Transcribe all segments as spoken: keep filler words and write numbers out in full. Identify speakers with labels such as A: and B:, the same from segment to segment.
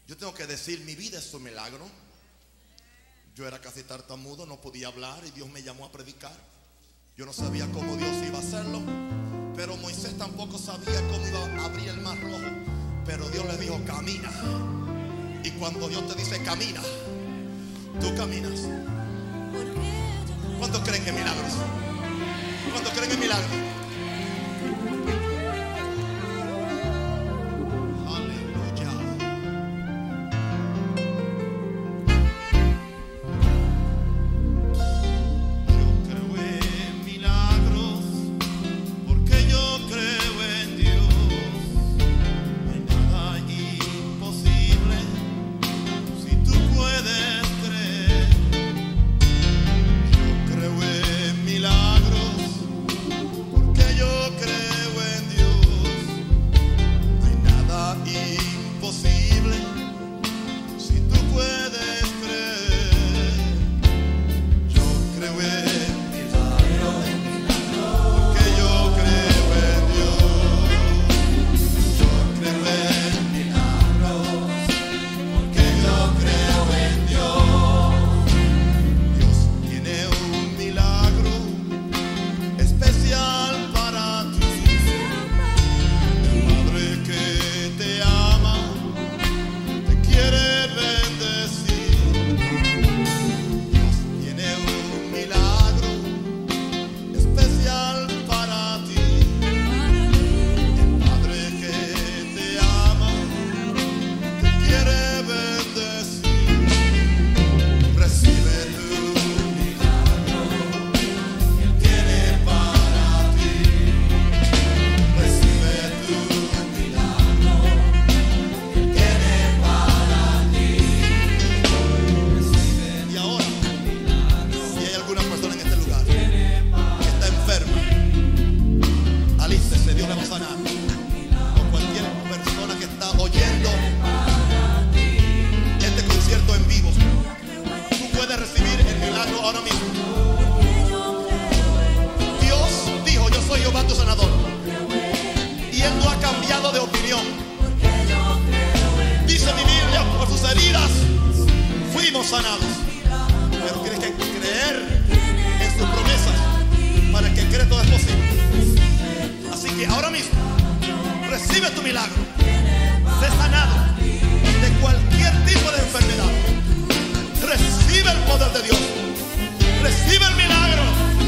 A: Yo tengo que decir, mi vida es un milagro. Yo era casi tartamudo, no podía hablar y Dios me llamó a predicar. Yo no sabía cómo Dios iba a hacerlo, pero Moisés tampoco sabía cómo iba a abrir el mar rojo. Pero Dios le dijo, camina. Y cuando Dios te dice camina, tú caminas. ¿Cuántos creen en milagros? ¿Cuántos creen en milagros? Sanados, pero tienes que creer en sus promesas. Para el que cree todo es posible. Así que ahora mismo recibe tu milagro. Sé sanado de cualquier tipo de enfermedad. Recibe el poder de Dios. Recibe el milagro.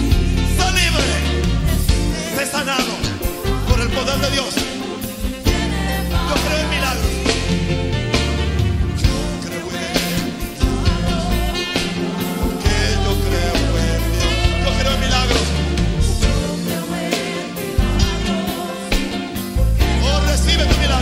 A: Sé libre. Sé sanado por el poder de Dios. Yo creo en milagros. Milagros. Oh, recibe tu milagro.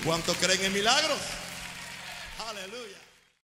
A: ¿Cuántos creen en milagros?